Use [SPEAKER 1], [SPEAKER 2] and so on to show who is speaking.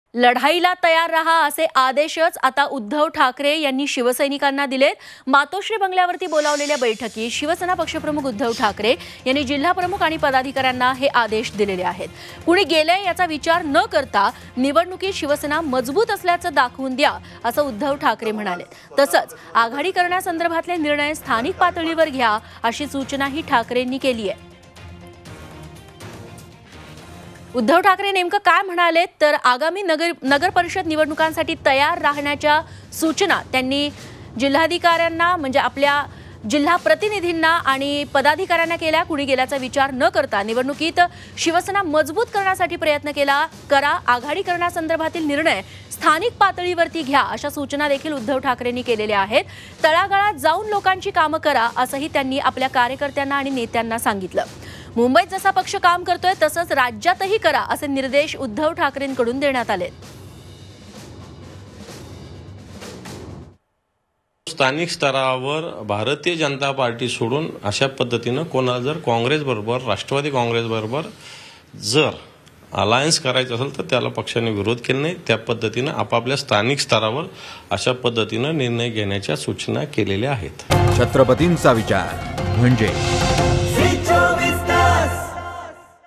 [SPEAKER 1] लढाईला तयार रहा असे आदेशच आता उद्धव ठाकरे यांनी शिवसैनिकांना दिलेत। मातोश्री बंगल्यावरती बोलावलेल्या बैठकीत शिवसेना पक्षप्रमुख उद्धव ठाकरे यांनी जिल्हा प्रमुख आणि पदाधिकाऱ्यांना हे आदेश दिलेले आहेत। कुणी गेले याचा विचार न करता निवडणुकीत शिवसेना मजबूत असल्याचं दाखवून द्या असं उद्धव ठाकरे म्हणाले। तसंच आघाडी करण्यासंदर्भातले निर्णय स्थानिक पातळीवर घ्या अशी सूचनाही ठाकरेंनी केली आहे। उद्धव ठाकरे नेमकं काय म्हणाले तर आगामी नगर परिषद निवडणुकांसाठी तयार राहण्याच्या सूचना त्यांनी जिल्हाधिकाऱ्यांना म्हणजे आपल्या जिल्हा प्रतिनिधींना आणि पदाधिकाऱ्यांना केल्या। कुणी गेल्याचा विचार न करता निवडणुकीत शिवसेना मजबूत करण्यासाठी प्रयत्न करा। आघाडी करण्यासंदर्भातील निर्णय स्थानिक पातळीवरती घ्या अशा सूचना देखील उद्धव ठाकरेंनी केलेल्या आहेत। तळागाळात जाऊन लोकांची कामं करा असंही त्यांनी आपल्या कार्यकर्त्यांना आणि नेत्यांना सांगितलं। मुंबईत जसा पक्ष काम करतोय तसंच राज्यातही करा असे निर्देश उद्धव ठाकरेंकडून देण्यात आले।
[SPEAKER 2] स्थानिक स्तरावर भारतीय जनता पार्टी सोडून अशा पद्धतीने कोणाला जर काँग्रेस बरोबर राष्ट्रवादी काँग्रेस बरोबर जर अलायन्स करायचं असेल तर त्याला पक्षाने विरोध केला नाही। त्या पद्धतीने आपापल्या स्थानिक स्तरावर अशा पद्धतीने निर्णय घेण्याच्या सूचना केलेल्या आहेत।
[SPEAKER 3] छत्रपतींचा विचार म्हणजे